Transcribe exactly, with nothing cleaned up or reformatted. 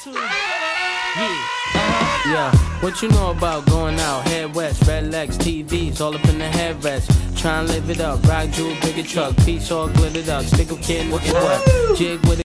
attitude. Yeah. Uh-huh. Yeah, what you know about going out? Head west, red legs, T Vs, all up in the headrest. Try and live it up, rock jewel, bigger truck, piece all glittered up, stick a kid, what you what? Jig with it.